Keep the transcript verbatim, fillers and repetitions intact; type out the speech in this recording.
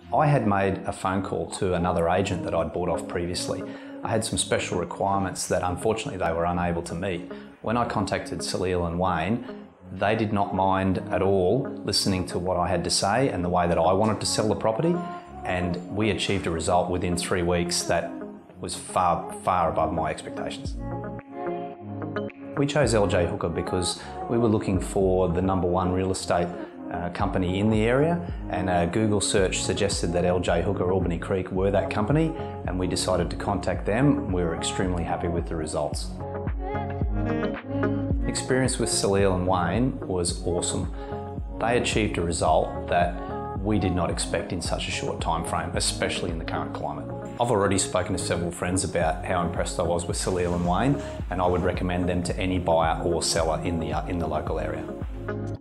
I had made a phone call to another agent that I'd bought off previously. I had some special requirements that unfortunately they were unable to meet. When I contacted Salil and Wayne, they did not mind at all listening to what I had to say and the way that I wanted to sell the property, and we achieved a result within three weeks that was far, far above my expectations. We chose L J Hooker because we were looking for the number one real estate uh, company in the area, and a Google search suggested that L J Hooker Albany Creek were that company, and we decided to contact them. We were extremely happy with the results. Experience with Salil and Wayne was awesome. They achieved a result that we did not expect in such a short time frame, especially in the current climate. I've already spoken to several friends about how impressed I was with Salil and Wayne, and I would recommend them to any buyer or seller in the, uh, in the local area.